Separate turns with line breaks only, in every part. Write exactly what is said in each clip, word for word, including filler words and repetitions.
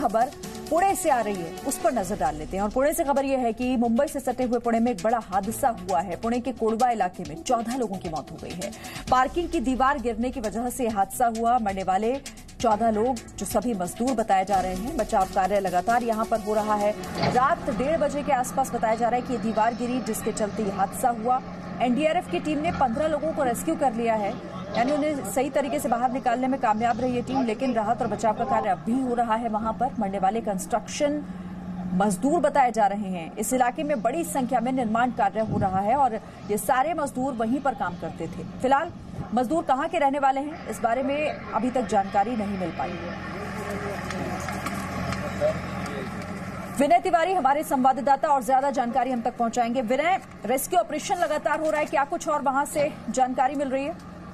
खबर पुणे से आ रही है, उस पर नजर डाल लेते हैं। और पुणे से खबर यह है कि मुंबई से सटे हुए पुणे में एक बड़ा हादसा हुआ है। पुणे के कोंढवा इलाके में चौदह लोगों की मौत हो गई है। पार्किंग की दीवार गिरने की वजह से हादसा हुआ। मरने वाले चौदह लोग जो सभी मजदूर बताए जा रहे हैं। बचाव कार्य लगातार यहां पर हो रहा है। रात डेढ़ बजे के आसपास बताया जा रहा है कि ये दीवार गिरी, जिसके चलते ये हादसा हुआ। एनडीआरएफ की टीम ने पंद्रह लोगों को रेस्क्यू कर लिया है, यानी उन्हें सही तरीके से बाहर निकालने में कामयाब रही है टीम। लेकिन राहत और बचाव का कार्य अब भी हो रहा है वहां पर। मरने वाले कंस्ट्रक्शन मजदूर बताए जा रहे हैं। इस इलाके में बड़ी संख्या में निर्माण कार्य हो रहा है और ये सारे मजदूर वहीं पर काम करते थे। फिलहाल मजदूर कहां के रहने वाले हैं, इस बारे में अभी तक जानकारी नहीं मिल पाई है। विनय तिवारी हमारे संवाददाता और ज्यादा जानकारी हम तक पहुंचाएंगे। विनय, रेस्क्यू ऑपरेशन लगातार हो रहा है, क्या कुछ और वहां से जानकारी मिल रही है?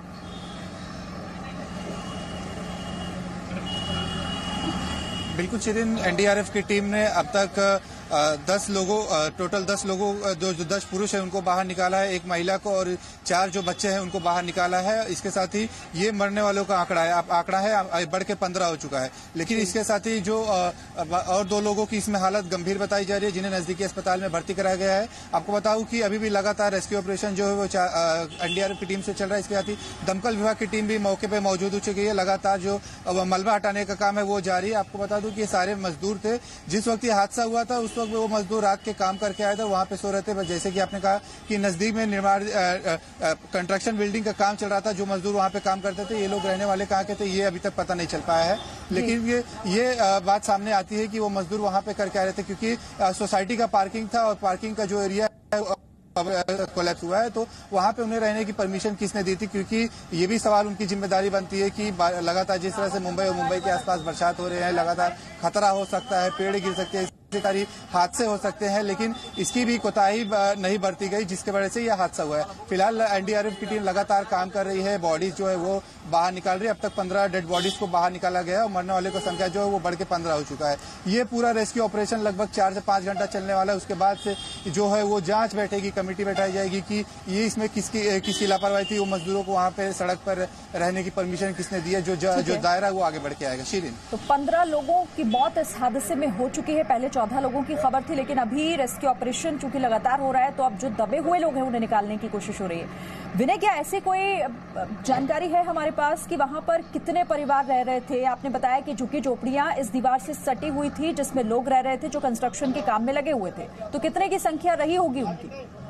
बिल्कुल शिरीन, एनडीआरएफ की टीम ने अब तक दस लोगों टोटल दस लोगों जो जो दस पुरुष हैं उनको बाहर निकाला है, एक महिला को और चार जो बच्चे हैं उनको बाहर निकाला है। इसके साथ ही ये मरने वालों का आंकड़ा है आंकड़ा है बढ़ के पंद्रह हो चुका है। लेकिन इसके साथ ही जो और दो लोगों की इसमें हालत गंभीर बताई जा रही है, जिन्हें नजदीकी अस्पताल में भर्ती कराया गया है। आपको बताऊं कि अभी भी लगातार रेस्क्यू ऑपरेशन जो है वो एनडीआरएफ की टीम से चल रहा है। इसके साथ ही दमकल विभाग की टीम भी मौके पर मौजूद हो चुकी है। लगातार जो मलबा हटाने का काम है वो जारी है। आपको बता दूं कि ये सारे मजदूर थे। जिस वक्त ये हादसा हुआ था उस वो मजदूर रात के काम करके आए थे, वहां पे सो रहे थे। जैसे कि आपने कहा कि नजदीक में निर्माण कंस्ट्रक्शन बिल्डिंग का काम चल रहा था। जो मजदूर वहां पे काम करते थे, ये लोग रहने वाले कहाँ के थे ये अभी तक पता नहीं चल पाया है। लेकिन ये ये बात सामने आती है कि वो मजदूर वहां पे करके आ रहे थे, क्योंकि सोसाइटी का पार्किंग था और पार्किंग का जो एरिया है कोलैप्स हुआ है, तो वहां पे उन्हें रहने की परमिशन किसने दी थी? क्योंकि ये भी सवाल उनकी जिम्मेदारी बनती है कि लगातार जिस तरह से मुंबई और मुंबई के आसपास बरसात हो रहे हैं, लगातार खतरा हो सकता है, पेड़ गिर सकते हैं, सारी हादसे हो सकते हैं, लेकिन इसकी भी कोताही नहीं बरती गई, जिसके वजह से यह हादसा हुआ है। फिलहाल एनडीआरएफ की टीम लगातार काम कर रही है, बॉडीज जो है वो बाहर निकाल रही है। अब तक पंद्रह डेड बॉडीज को बाहर निकाला गया है और मरने वाले की संख्या जो है वो बढ़ के पंद्रह हो चुका है। ये पूरा रेस्क्यू ऑपरेशन लगभग चार से पांच घंटा चलने वाला है। उसके बाद से जो है वो जांच बैठेगी, कमेटी बैठाई जाएगी कि ये इसमें किसकी किसकी लापरवाही थी, वो मजदूरों को वहां पे सड़क पर रहने की परमिशन किसने दी है, जो जो दायरा वो आगे बढ़ के आएगा। शिरीन,
तो पंद्रह लोगों की मौत इस हादसे में हो चुकी है। पहले चौदह लोगों की खबर थी, लेकिन अभी रेस्क्यू ऑपरेशन चूंकि लगातार हो रहा है, तो अब जो दबे हुए लोग हैं उन्हें निकालने की कोशिश हो रही है। विनय, क्या ऐसी कोई जानकारी है हमारे पास कि वहां पर कितने परिवार रह रहे थे? आपने बताया कि झुग्गी झोपड़ियां इस दीवार से सटी हुई थी, जिसमें लोग रह रहे थे जो कंस्ट्रक्शन के काम में लगे हुए थे, तो कितने की संख्या रही होगी उनकी?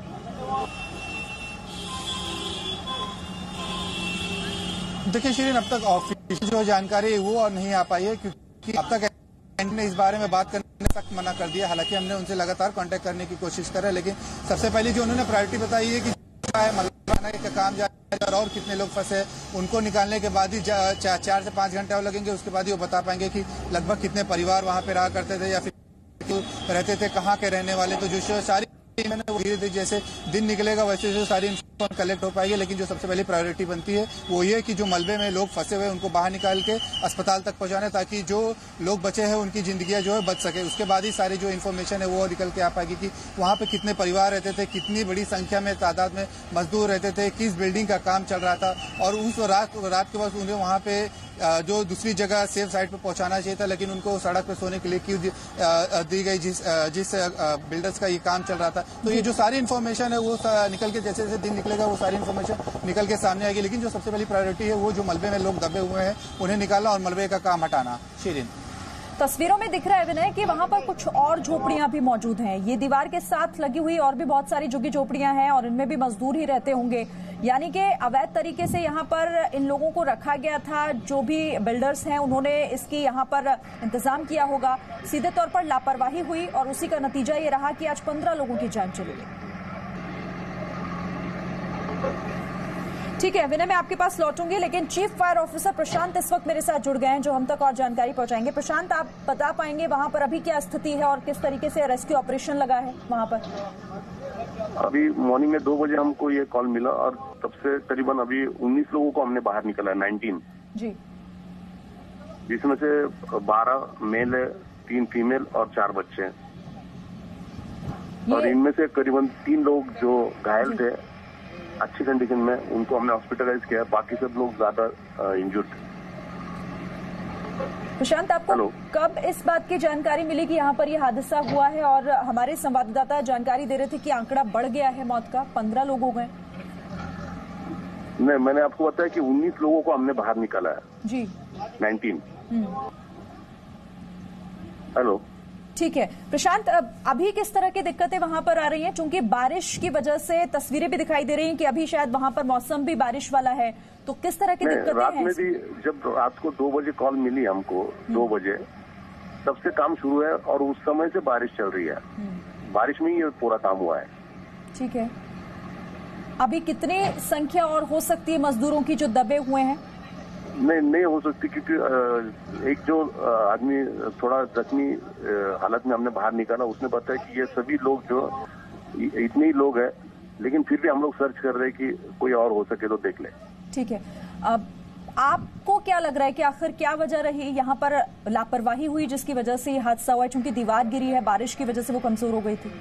देखिए शिरीन, अब तक ऑफिशियल जो जानकारी वो और नहीं आ पाई है, क्योंकि अब तक ने इस बारे में बात करने सख्त मना कर दिया। हालांकि हमने उनसे लगातार कांटेक्ट करने की कोशिश कर रहे हैं, लेकिन सबसे पहले जो उन्होंने प्रायोरिटी बताई है कि मलबा हटाने का काम जारी है और कितने लोग फंसे, उनको निकालने के बाद ही चा, चार से पांच घंटे और लगेंगे। उसके बाद ही वो बता पाएंगे कि लगभग कितने परिवार वहां पे रहा करते थे या फिर रहते थे, कहाँ के रहने वाले। तो जो सारी मैंने धीरे धीरे जैसे दिन निकलेगा वैसे जो सारी इन्फॉर्मेशन कलेक्ट हो पाएगी। लेकिन जो सबसे पहली प्रायोरिटी बनती है वो ये कि जो मलबे में लोग फंसे हुए उनको बाहर निकाल के अस्पताल तक पहुंचाने, ताकि जो लोग बचे हैं उनकी जिंदगियां जो है बच सके। उसके बाद ही सारी जो इन्फॉर्मेशन है वो निकल के आ पाएगी कि वहां पे कितने परिवार रहते थे, कितनी बड़ी संख्या में तादाद में मजदूर रहते थे, किस बिल्डिंग का काम चल रहा था, और उस रात रात के बाद उन्हें वहां पे जो दूसरी जगह सेफ साइड पे पहुंचाना चाहिए था, लेकिन उनको सड़क पे सोने के लिए क्यों दी गई जिस जिस बिल्डर्स का ये काम चल रहा था। तो ये जो सारी इन्फॉर्मेशन है वो निकल के जैसे जैसे दिन निकलेगा वो सारी इन्फॉर्मेशन निकल के सामने आएगी। लेकिन जो सबसे पहली प्रायोरिटी है वो जो मलबे में लोग दबे हुए हैं उन्हें निकालना और मलबे का काम हटाना। शिरीन,
तस्वीरों में दिख रहा है विनय कि वहां पर कुछ और झोपड़ियां भी मौजूद हैं। ये दीवार के साथ लगी हुई और भी बहुत सारी झुग्गी झोपड़ियां हैं और इनमें भी मजदूर ही रहते होंगे, यानी कि अवैध तरीके से यहाँ पर इन लोगों को रखा गया था। जो भी बिल्डर्स हैं उन्होंने इसकी यहाँ पर इंतजाम किया होगा। सीधे तौर पर लापरवाही हुई और उसी का नतीजा ये रहा कि आज पंद्रह लोगों की जान चली गई। ठीक है विनय, मैं आपके पास लौटूंगी, लेकिन चीफ फायर ऑफिसर प्रशांत इस वक्त मेरे साथ जुड़ गए हैं, जो हम तक और जानकारी पहुंचाएंगे। प्रशांत, आप बता पाएंगे वहां पर अभी क्या स्थिति है और किस तरीके से रेस्क्यू ऑपरेशन लगा है वहां पर?
अभी मॉर्निंग में दो बजे हमको ये कॉल मिला और तब से करीबन अभी उन्नीस लोगों को हमने बाहर निकाला है, नाइनटीन
जी,
जिसमें से बारह मेल है, तीन फीमेल और चार बच्चे हैं। और इनमें से करीबन तीन लोग जो घायल थे अच्छी कंडीशन में, उनको हमने हॉस्पिटलाइज किया, बाकी सब लोग ज्यादा इंजर्ड थे।
प्रशांत, आपको कब इस बात की जानकारी मिली कि यहाँ पर ये हादसा हुआ है? और हमारे संवाददाता जानकारी दे रहे थे कि आंकड़ा बढ़ गया है मौत का, पंद्रह लोग हो गए।
नहीं, मैंने आपको बताया कि उन्नीस लोगों को हमने बाहर निकाला है
जी।
नाइनटीन। हेलो,
ठीक है प्रशांत, अभी किस तरह की दिक्कतें वहां पर आ रही हैं? चूंकि बारिश की वजह से तस्वीरें भी दिखाई दे रही हैं कि अभी शायद वहां पर मौसम भी बारिश वाला है, तो किस तरह की दिक्कतें
रात
हैं?
में भी जब रात को दो बजे कॉल मिली हमको, दो बजे तब से काम शुरू है और उस समय से बारिश चल रही है। बारिश में ही ये पूरा काम हुआ है। ठीक है,
अभी कितनी संख्या और हो सकती है मजदूरों की जो दबे हुए हैं?
नहीं नहीं हो सकती, क्योंकि एक जो आदमी थोड़ा जख्मी हालत में हमने बाहर निकाला, उसने बताया कि ये सभी लोग जो इतने ही लोग हैं, लेकिन फिर भी हम लोग सर्च कर रहे हैं कि कोई और हो सके तो देख ले।
ठीक है, अब आपको क्या लग रहा है कि आखिर क्या वजह रही? यहाँ पर लापरवाही हुई जिसकी वजह से ये हादसा हुआ है? क्योंकि दीवार गिरी है, बारिश की वजह से वो कमजोर हो गई थी।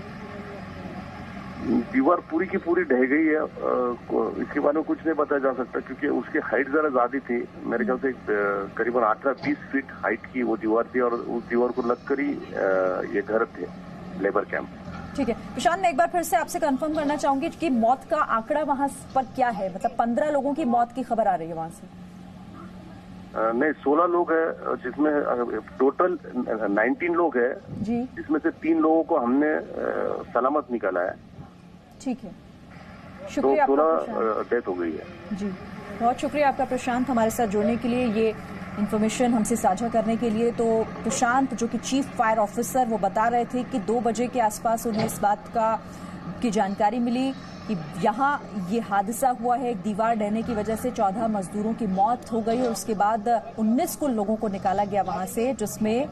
दीवार पूरी की पूरी ढह गई है, इसके बारे में कुछ नहीं बताया जा सकता, क्योंकि उसकी हाइट जरा ज्यादा थी। मेरे ख्याल से करीबन अठारह बीस फीट हाइट की वो दीवार थी और उस दीवार को लगकर ही ये घर थे, लेबर कैंप। ठीक है
प्रशांत, मैं एक बार फिर से आपसे कंफर्म करना चाहूंगी कि मौत का आंकड़ा वहां पर क्या है? मतलब पंद्रह लोगों की मौत की खबर आ रही है वहां से?
नहीं, सोलह लोग हैं, जिसमें टोटल नाइनटीन लोग हैं जी, जिसमें से तीन लोगों को हमने सलामत निकाला है।
ठीक है, शुक्रिया,
तो सोलह डेथ हो गई है
जी। बहुत शुक्रिया आपका प्रशांत, हमारे साथ जुड़ने के लिए, ये इन्फॉर्मेशन हमसे साझा करने के लिए। तो प्रशांत जो कि चीफ फायर ऑफिसर, वो बता रहे थे कि दो बजे के आसपास उन्हें इस बात का की जानकारी मिली कि यहाँ ये हादसा हुआ है, एक दीवार ढहने की वजह से चौदह मजदूरों की मौत हो गई और उसके बाद उन्नीस कुल लोगों को निकाला गया वहां से, जिसमें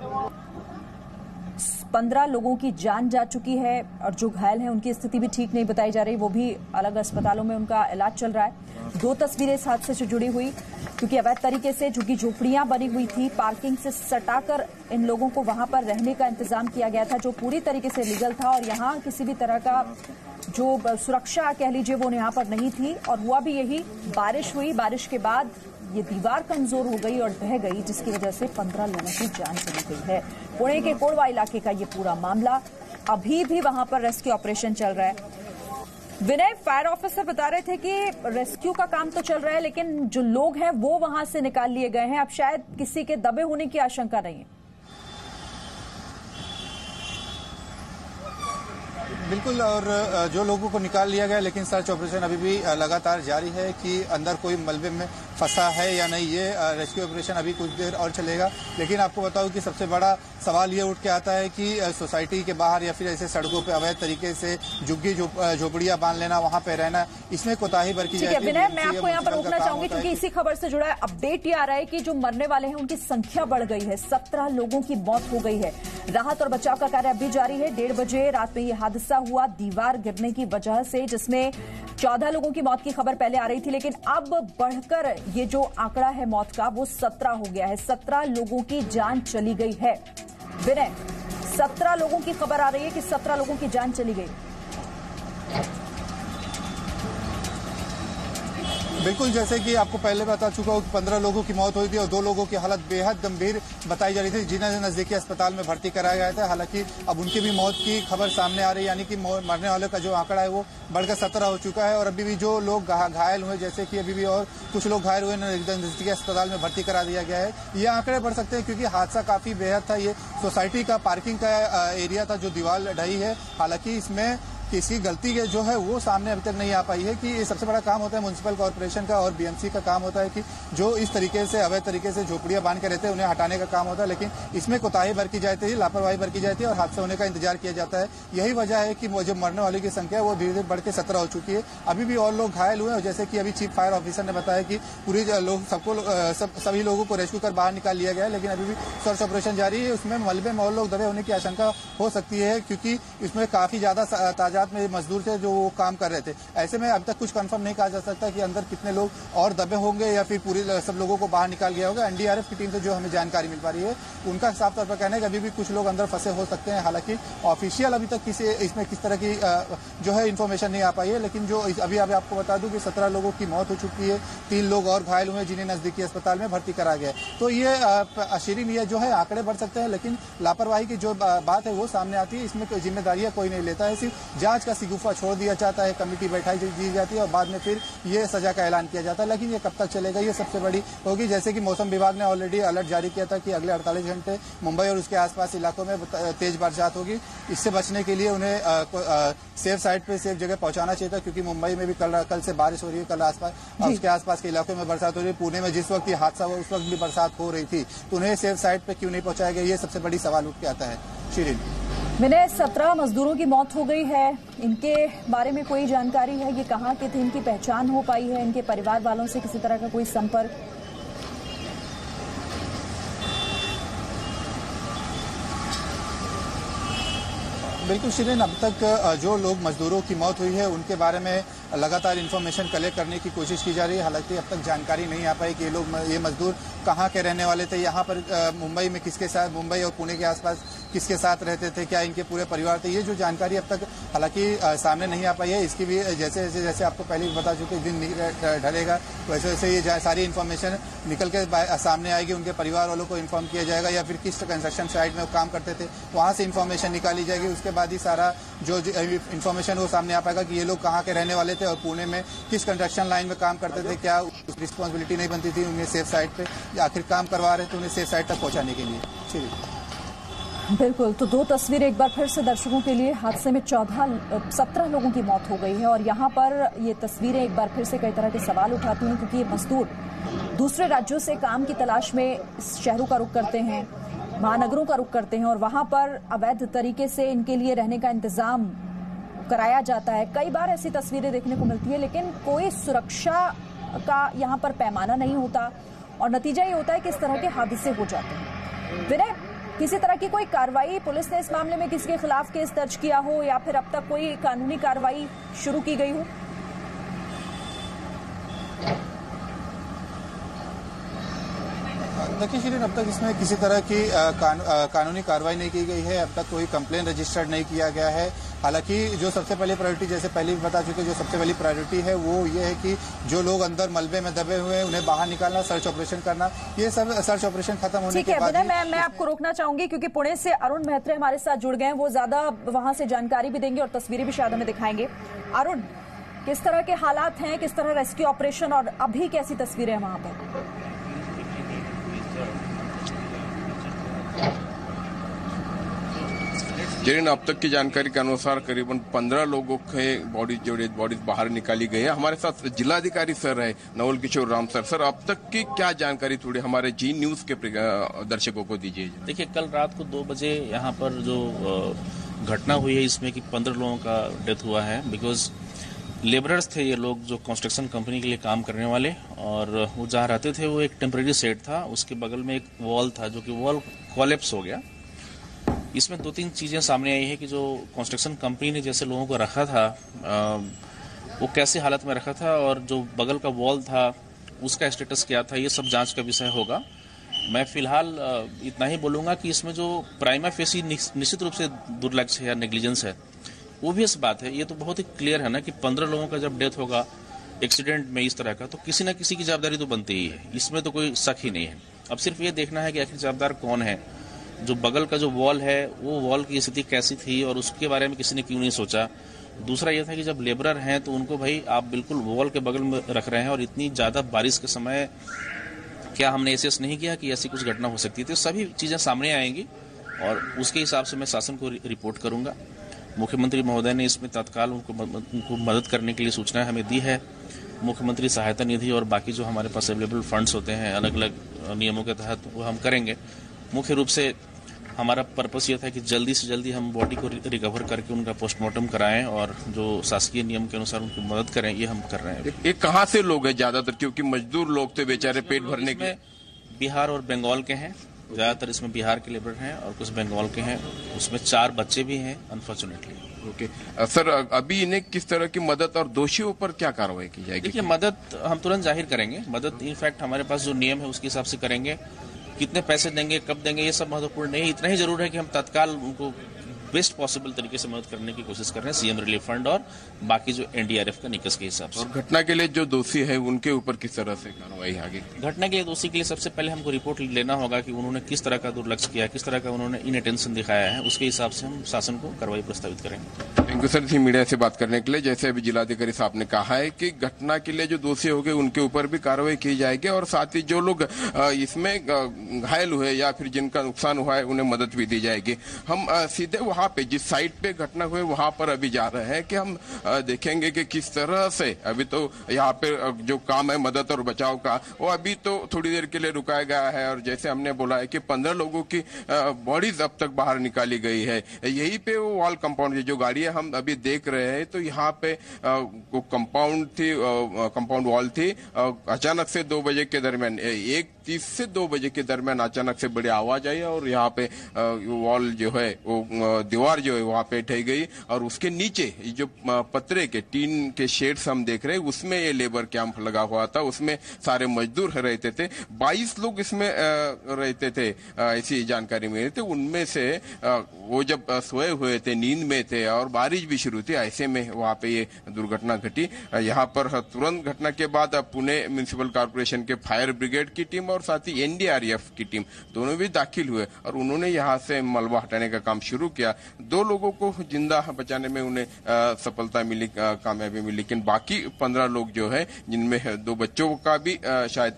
पंद्रह लोगों की जान जा चुकी है और जो घायल हैं उनकी स्थिति भी ठीक नहीं बताई जा रही, वो भी अलग अस्पतालों में उनका इलाज चल रहा है। दो तस्वीरें इस हादसे से जुड़ी हुई, क्योंकि अवैध तरीके से झुग्गी झोपड़ियां बनी हुई थी, पार्किंग से सटाकर इन लोगों को वहां पर रहने का इंतजाम किया गया था, जो पूरी तरीके से लीगल था, और यहाँ किसी भी तरह का जो सुरक्षा कह लीजिए वो यहाँ पर नहीं थी। और हुआ भी यही, बारिश हुई, बारिश के बाद ये दीवार कमजोर हो गई और ढह गई, जिसकी वजह से पंद्रह लोगों की जान चली गई है। पुणे के कोंढवा इलाके का ये पूरा मामला, अभी भी वहां पर रेस्क्यू ऑपरेशन चल रहा है। विनय, फायर ऑफिसर बता रहे थे कि रेस्क्यू का काम तो चल रहा है, लेकिन जो लोग हैं वो वहां से निकाल लिए गए हैं, अब शायद किसी के दबे होने की आशंका नहीं है।
बिल्कुल, और जो लोगों को निकाल लिया गया, लेकिन सर्च ऑपरेशन अभी भी लगातार जारी है कि अंदर कोई मलबे में फंसा है या नहीं। ये रेस्क्यू ऑपरेशन अभी कुछ देर और चलेगा, लेकिन आपको बताऊं कि सबसे बड़ा सवाल ये उठ के आता है कि सोसाइटी के बाहर या फिर ऐसे सड़कों पे अवैध तरीके से झुग्गी झोपड़ियां बांध लेना, वहां पे रहना, इसमें कोताही बरती जाए।
विनय, मैं आपको यहाँ पर रोकना चाहूंगी क्योंकि इसी खबर से जुड़ा है अपडेट। ये आ रहा है कि जो मरने वाले हैं उनकी संख्या बढ़ गई है, सत्रह लोगों की मौत हो गई है। राहत और बचाव का कार्य अभी जारी है। डेढ़ बजे रात में ये हादसा हुआ दीवार गिरने की वजह से, जिसमें चौदह लोगों की मौत की खबर पहले आ रही थी, लेकिन अब बढ़कर ये जो आंकड़ा है मौत का वो सत्रह हो गया है। सत्रह लोगों की जान चली गई है। विनय, सत्रह लोगों की खबर आ रही है कि सत्रह लोगों की जान चली गई।
बिल्कुल, जैसे कि आपको पहले बता चुका हूं कि पंद्रह लोगों की मौत हुई थी और दो लोगों की हालत बेहद गंभीर बताई जा रही थी, जिन्हें नजदीकी अस्पताल में भर्ती कराया गया था। हालांकि अब उनकी भी मौत की खबर सामने आ रही है, यानी कि मरने वालों का जो आंकड़ा है वो बढ़कर सत्रह हो चुका है। और अभी भी जो लोग घायल हुए, जैसे कि अभी भी और कुछ लोग घायल हुए, नजदीकी अस्पताल में भर्ती करा दिया गया है। ये आंकड़े बढ़ सकते हैं क्योंकि हादसा काफी बेहद था। ये सोसाइटी का पार्किंग का एरिया था जो दीवार ढही है। हालांकि इसमें किसी गलती जो है वो सामने अभी तक नहीं आ पाई है कि ये सबसे बड़ा काम होता है म्युनिसिपल कॉर्पोरेशन का और बीएमसी का काम होता है कि जो इस तरीके से अवैध तरीके से झोपड़ियां बांध के रहते हैं उन्हें हटाने का काम होता है, लेकिन इसमें कोताही बरती जाती है, लापरवाही बरती जाती है और हादसा होने का इंतजार किया जाता है। यही वजह है कि जो मरने वालों की संख्या है वो धीरे धीरे बढ़ के सत्रह हो चुकी है। अभी भी और लोग घायल हुए हैं, जैसे कि अभी चीफ फायर ऑफिसर ने बताया कि पूरी लोग सबको सब, सभी लोगों को रेस्क्यू कर बाहर निकाल लिया गया है, लेकिन अभी भी सर्च ऑपरेशन जारी है। उसमें मलबे में और लोग दबे होने की आशंका हो सकती है, क्योंकि इसमें काफी ज्यादा तादाद साथ में मजदूर थे जो वो काम कर रहे थे। ऐसे में अब तक कुछ कंफर्म नहीं कहा जा सकता कि अंदर कितने लोग और दबे होंगे या फिर पूरी सब लोगों को बाहर निकाल गया होगा। एनडीआरएफ की टीम से जो हमें जानकारी मिल पा रही है उनका साफ तौर पर कहना है कि अभी भी कुछ लोग अंदर फंसे हो सकते हैं। हालांकि ऑफिशियल अभी तक किसी इसमें किस तरह की जो है इन्फॉर्मेशन नहीं आ पाई है, लेकिन जो अभी अभी आपको बता दूं कि सत्रह लोगों की मौत हो चुकी है, तीन लोग और घायल हुए जिन्हें नजदीकी अस्पताल में भर्ती करा गया। तो ये अशीरीन ये जो है आंकड़े बढ़ सकते हैं, लेकिन लापरवाही की जो बात है वो सामने आती है। इसमें कोई जिम्मेदारियां कोई नहीं लेता है, सिर्फ जांच का सिगुफा छोड़ दिया जाता है, कमेटी बैठाई दी जाती है और बाद में फिर ये सजा का ऐलान किया जाता है। लेकिन ये कब तक चलेगा, ये सबसे बड़ी होगी। जैसे कि मौसम विभाग ने ऑलरेडी अलर्ट जारी किया था कि अगले अड़तालीस घंटे मुंबई और उसके आसपास इलाकों में तेज बरसात होगी। इससे बचने के लिए उन्हें आ, आ, सेफ साइड पे सेफ जगह पहुंचाना चाहिए था, क्योंकि मुंबई में भी कल कल से बारिश हो रही है, कल आसपास उसके आसपास के इलाकों में बरसात हो रही है। पुणे में जिस वक्त ये हादसा हुआ उस वक्त भी बरसात हो रही थी, तो उन्हें सेफ साइड पे क्यों नहीं पहुंचाया गया, ये सबसे बड़ी सवाल उठ के आता है। शिरीन,
मैंने सत्रह मजदूरों की मौत हो गई है, इनके बारे में कोई जानकारी है? ये कहाँ के थे? इनकी पहचान हो पाई है? इनके परिवार वालों से किसी तरह का कोई संपर्क?
बिल्कुल शिरीन, अब तक जो लोग मजदूरों की मौत हुई है उनके बारे में लगातार इन्फॉर्मेशन कलेक्ट करने की कोशिश की जा रही है। हालांकि अब तक जानकारी नहीं आ पाई कि ये लोग ये मजदूर कहाँ के रहने वाले थे, यहाँ पर मुंबई में किसके साथ, मुंबई और पुणे के आसपास किसके साथ रहते थे, क्या इनके पूरे परिवार थे। ये जो जानकारी अब तक हालांकि सामने नहीं आ पाई है, इसकी भी जैसे जैसे जैसे आपको पहले भी बता चुके दिन ढलेगा वैसे वैसे ये सारी इन्फॉर्मेशन निकल के सामने आएगी। उनके परिवार वालों को इन्फॉर्म किया जाएगा या फिर किस कंस्ट्रक्शन साइट में वो काम करते थे वहाँ से इन्फॉर्मेशन निकाली जाएगी। उसके बाद ही सारा जो इन्फॉर्मेशन वो सामने आ पाएगा कि ये लोग कहाँ के रहने वाले थे और पुणे में किस कंस्ट्रक्शन लाइन में काम करते थे, क्या रिस्पॉन्सिबिलिटी नहीं बनती थी उन्हें सेफ साइड पे, या आखिर काम करवा रहे थे उन्हें सेफ साइड तक पहुंचाने के लिए। ठीक,
बिल्कुल। तो दो तस्वीरें एक बार फिर से दर्शकों के लिए। हादसे में चौदह सत्रह लोगों की मौत हो गई है और यहाँ पर ये तस्वीरें एक बार फिर से कई तरह के सवाल उठाती हैं, क्योंकि ये मजदूर दूसरे राज्यों से काम की तलाश में शहरों का रुख करते हैं, महानगरों का रुख करते हैं और वहां पर अवैध तरीके से इनके लिए रहने का इंतजाम कराया जाता है। कई बार ऐसी तस्वीरें देखने को मिलती है, लेकिन कोई सुरक्षा का यहाँ पर पैमाना नहीं होता और नतीजा ये होता है कि इस तरह के हादसे हो जाते हैं। विनय, किसी तरह की कोई कार्रवाई पुलिस ने इस मामले में किसी के खिलाफ केस दर्ज किया हो या फिर अब तक कोई कानूनी कार्रवाई शुरू की गई हो?
देखिए शिरीन, अब तक इसमें किसी तरह की कान, कानूनी कार्रवाई नहीं की गई है। अब तक कोई कंप्लेन रजिस्टर्ड नहीं किया गया है। हालांकि जो सबसे पहली प्रायोरिटी, जैसे पहले भी बता चुके, जो सबसे पहली प्रायोरिटी है वो ये है कि जो लोग अंदर मलबे में दबे हुए हैं उन्हें बाहर निकालना, सर्च ऑपरेशन करना। ये सब सर्च ऑपरेशन खत्म होने के बाद
मैं मैं आपको रोकना चाहूंगी क्योंकि पुणे से अरुण मेहत्रे हमारे साथ जुड़ गए हैं। वो ज्यादा वहां से जानकारी भी देंगे और तस्वीरें भी शायद हमें दिखाएंगे। अरुण, किस तरह के हालात हैं, किस तरह रेस्क्यू ऑपरेशन और अभी कैसी तस्वीरें हैं वहां पर?
जिन अब तक की जानकारी के अनुसार करीबन पंद्रह लोगों के बॉडी जो डेड बॉडीज बाहर निकाली गई है। हमारे साथ जिलाधिकारी सर है नवल किशोर राम सर। सर, अब तक की क्या जानकारी थोड़ी हमारे जी न्यूज के दर्शकों को दीजिए।
देखिए, कल रात को दो बजे यहाँ पर जो घटना हुई है इसमें कि पंद्रह लोगों का डेथ हुआ है। बिकॉज लेबरर्स थे ये लोग जो कंस्ट्रक्शन कंपनी के लिए काम करने वाले, और वो जहाँ रहते थे वो एक टेम्परेरी सेट था, उसके बगल में एक वॉल था जो कि वॉल कोलैप्स हो गया। इसमें दो तीन चीजें सामने आई है कि जो कंस्ट्रक्शन कंपनी ने जैसे लोगों को रखा था आ, वो कैसे हालत में रखा था और जो बगल का वॉल था उसका स्टेटस क्या था, ये सब जांच का विषय होगा। मैं फिलहाल इतना ही बोलूंगा कि इसमें जो प्राइमा फेसी निश्चित रूप से दुर्लक्ष्य है या नेग्लिजेंस है, वो भी इस बात है। ये तो बहुत ही क्लियर है ना कि पंद्रह लोगों का जब डेथ होगा एक्सीडेंट में इस तरह का, तो किसी न किसी की जवाबदारी तो बनती ही है, इसमें तो कोई शक ही नहीं है। अब सिर्फ ये देखना है कि आखिर जवाबदार कौन है। जो बगल का जो वॉल है वो वॉल की स्थिति कैसी थी और उसके बारे में किसी ने क्यों नहीं सोचा। दूसरा ये था कि जब लेबरर हैं तो उनको भाई आप बिल्कुल वॉल के बगल में रख रहे हैं और इतनी ज्यादा बारिश के समय क्या हमने एसेस नहीं किया कि ऐसी कुछ घटना हो सकती थी। सभी चीजें सामने आएंगी और उसके हिसाब से मैं शासन को रिपोर्ट करूंगा। मुख्यमंत्री महोदय ने इसमें तत्काल उनको उनको मदद करने के लिए सूचना हमें दी है। मुख्यमंत्री सहायता निधि और बाकी जो हमारे पास अवेलेबल फंड्स होते हैं अलग अलग नियमों के तहत वो हम करेंगे। मुख्य रूप से हमारा पर्पस ये था कि जल्दी से जल्दी हम बॉडी को रिकवर करके उनका पोस्टमार्टम कराएं और जो शासकीय नियम के अनुसार उनकी मदद करें, ये हम कर रहे हैं।
ये कहाँ से लोग हैं ज्यादातर, क्योंकि मजदूर लोग थे बेचारे पेट भरने के?
बिहार और बंगाल के हैं ज्यादातर, इसमें बिहार के लेबर हैं और कुछ बंगाल के हैं। उसमें चार बच्चे भी हैं अनफॉर्चुनेटली।
ओके सर, अभी इन्हें किस तरह की मदद और दोषियों पर क्या कार्रवाई की जाएगी?
देखिए, मदद हम तुरंत जाहिर करेंगे। मदद इनफैक्ट हमारे पास जो नियम है उसके हिसाब से करेंगे। कितने पैसे देंगे, कब देंगे, ये सब महत्वपूर्ण नहीं। इतना ही जरूर है कि हम तत्काल उनको बेस्ट पॉसिबल तरीके से मदद करने की कोशिश कर रहे हैं, सीएम रिलीफ फंड और बाकी जो एनडीआरएफ का निकस के हिसाब से।
और घटना के लिए जो दोषी है उनके ऊपर किस तरह से कार्रवाई आगे?
घटना के लिए दोषी के लिए सबसे पहले हमको रिपोर्ट लेना होगा कि उन्होंने किस तरह का दुर्लक्ष्य किया, किस तरह का उन्होंने इनअटेंशन दिखाया है। उसके हिसाब से हम शासन को कार्रवाई प्रस्तावित करेंगे।
थैंक यू सर, मीडिया से बात करने के लिए। जैसे अभी जिलाधिकारी साहब ने कहा है कि घटना के लिए जो दोषी हो गए उनके ऊपर भी कार्रवाई की जाएगी और साथ ही जो लोग इसमें घायल हुए या फिर जिनका नुकसान हुआ है उन्हें मदद भी दी जाएगी। हम सीधे वहां पे जिस साइट पे घटना हुई वहां पर अभी जा रहे हैं कि हम देखेंगे कि किस तरह से अभी तो यहाँ पे जो काम है मदद और बचाव का वो अभी तो थोड़ी देर के लिए रुकाया गया है। और जैसे हमने बोला है कि पंद्रह लोगों की बॉडीज अब तक बाहर निकाली गई है। यही पे वो वॉल कंपाउंड जो गाड़ियां हम अभी देख रहे हैं तो यहाँ पे कंपाउंड थी, कंपाउंड वॉल थी। अचानक से दो बजे के दरमियान, एक तीस से दो बजे के दरमियान अचानक से बड़ी आवाज आई और यहाँ पे वॉल जो है वो दीवार जो है वहां पे ढह गई और उसके नीचे जो पतरे के टीन के शेड्स हम देख रहे हैं उसमें ये लेबर कैंप लगा हुआ था। उसमें सारे मजदूर रहते थे। बाईस लोग इसमें रहते थे, ऐसी जानकारी मिली थी। उनमें से वो जब सोए हुए थे, नींद में थे और बारिश भी शुरू थी, ऐसे में वहां पे ये दुर्घटना घटी। यहाँ पर तुरंत घटना के बाद पुणे म्युनिसिपल कॉर्पोरेशन के फायर ब्रिगेड की टीम और साथ ही एनडीआरएफ की टीम दोनों भी दाखिल हुए और उन्होंने यहाँ से मलबा हटाने का काम शुरू किया। दो लोगों को जिंदा बचाने में उन्हें सफलता मिली, कामयाबी मिली, लेकिन बाकी पंद्रह लोग जो है जिनमें दो बच्चों का भी शायद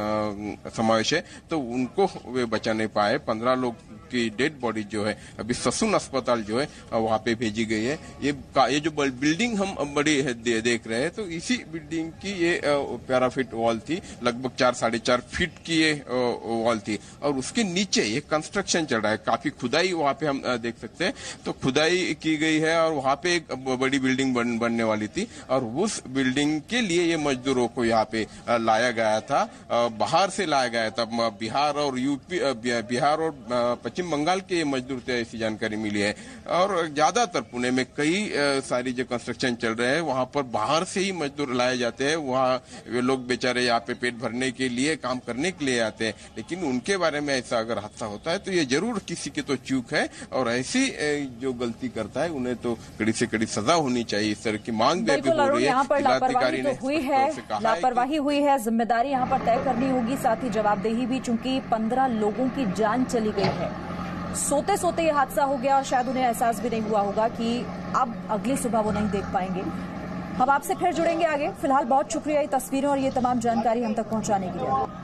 समावेश है तो उनको वे बचा नहीं पाए। पंद्रह लोग की डेड बॉडी जो है अभी ससुन अस्पताल जो है वहां पे भेजी गई है। ये ये जो बिल्डिंग हम बड़ी दे, देख रहे हैं तो इसी बिल्डिंग की ये पैराफिट वॉल थी, लगभग चार साढ़े चार फीट की ये वॉल थी और उसके नीचे ये कंस्ट्रक्शन चल रहा है। काफी खुदाई वहां पे हम देख सकते हैं, तो खुदाई की गई है और वहां पे एक बड़ी बिल्डिंग बन, बनने वाली थी और उस बिल्डिंग के लिए ये मजदूरों को यहाँ पे लाया गया था, बाहर से लाया गया था। बिहार और यूपी, बिहार और पश्चिम बंगाल के मजदूर थे, ऐसी जानकारी मिली है। और ज्यादातर पुणे में कई सारी जो कंस्ट्रक्शन चल रहे हैं वहां पर बाहर से ही मजदूर लाए जाते हैं। वहाँ वे लोग बेचारे यहाँ पे पेट भरने के लिए, काम करने के लिए आते हैं, लेकिन उनके बारे में ऐसा अगर हादसा होता है तो ये जरूर किसी की तो चूक है और ऐसी जो गलती करता है उन्हें तो कड़ी से कड़ी सजा होनी चाहिए। इस तरह की मांग भी अभी हो रही है।
यहाँ पर लापरवाही तो हुई है, लापरवाही हुई है, जिम्मेदारी यहाँ पर तय करनी होगी, साथ ही जवाबदेही भी, चूंकि पंद्रह लोगों की जान चली गई है। सोते सोते ये हादसा हो गया और शायद उन्हें एहसास भी नहीं हुआ होगा कि अब अगली सुबह वो नहीं देख पाएंगे। हम आपसे फिर जुड़ेंगे आगे। फिलहाल बहुत शुक्रिया ये तस्वीरें और ये तमाम जानकारी हम तक पहुंचाने के लिए।